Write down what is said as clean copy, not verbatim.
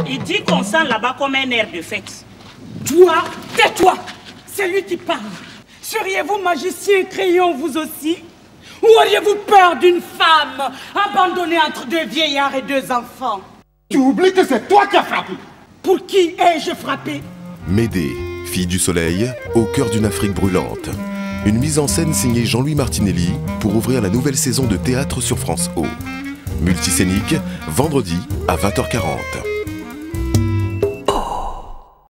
Il dit qu'on sent là-bas comme un air de fête. Toi, tais-toi. C'est lui qui parle. Seriez-vous magicien crayon vous aussi? Ou auriez-vous peur d'une femme abandonnée entre deux vieillards et deux enfants? Tu oublies que c'est toi qui as frappé. Pour qui ai-je frappé? Médée, fille du soleil, au cœur d'une Afrique brûlante. Une mise en scène signée Jean-Louis Martinelli pour ouvrir la nouvelle saison de théâtre sur France O. Multiscénique, vendredi à 20h40.